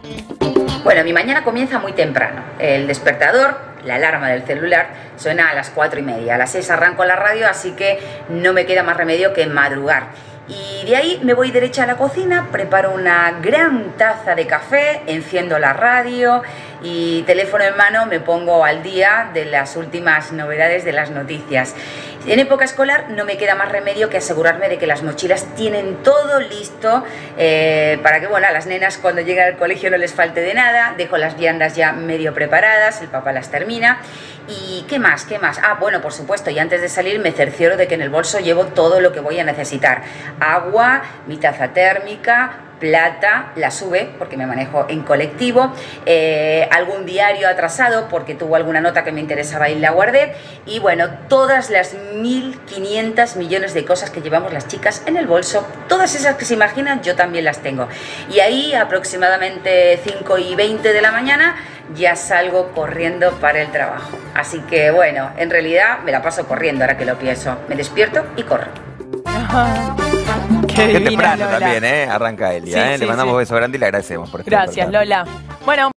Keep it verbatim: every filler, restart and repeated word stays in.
Bueno, mi mañana comienza muy temprano. El despertador, la alarma del celular, suena a las cuatro y media. A las seis arranco la radio, así que no me queda más remedio que madrugar. Y de ahí me voy derecha a la cocina, preparo una gran taza de café, enciendo la radio y teléfono en mano me pongo al día de las últimas novedades de las noticias. En época escolar no me queda más remedio que asegurarme de que las mochilas tienen todo listo eh, para que, bueno, a las nenas cuando lleguen al colegio no les falte de nada. Dejo las viandas ya medio preparadas, el papá las termina. ¿Y qué más? ¿Qué más? Ah, bueno, por supuesto, y antes de salir me cercioro de que en el bolso llevo todo lo que voy a necesitar. Agua, mi taza térmica, plata, la sube porque me manejo en colectivo, eh, algún diario atrasado porque tuvo alguna nota que me interesaba y la guardé, y bueno, todas las mil quinientos millones de cosas que llevamos las chicas en el bolso, todas esas que se imaginan, yo también las tengo. Y ahí aproximadamente cinco y veinte de la mañana ya salgo corriendo para el trabajo. Así que bueno, en realidad me la paso corriendo ahora que lo pienso. Me despierto y corro. Ajá. Qué, Qué divina, temprano Lola. también, ¿eh? Arranca Elia, Sí, ¿eh? sí, Le mandamos sí. un beso grande y le agradecemos por este Gracias, despertar. Lola. Bueno.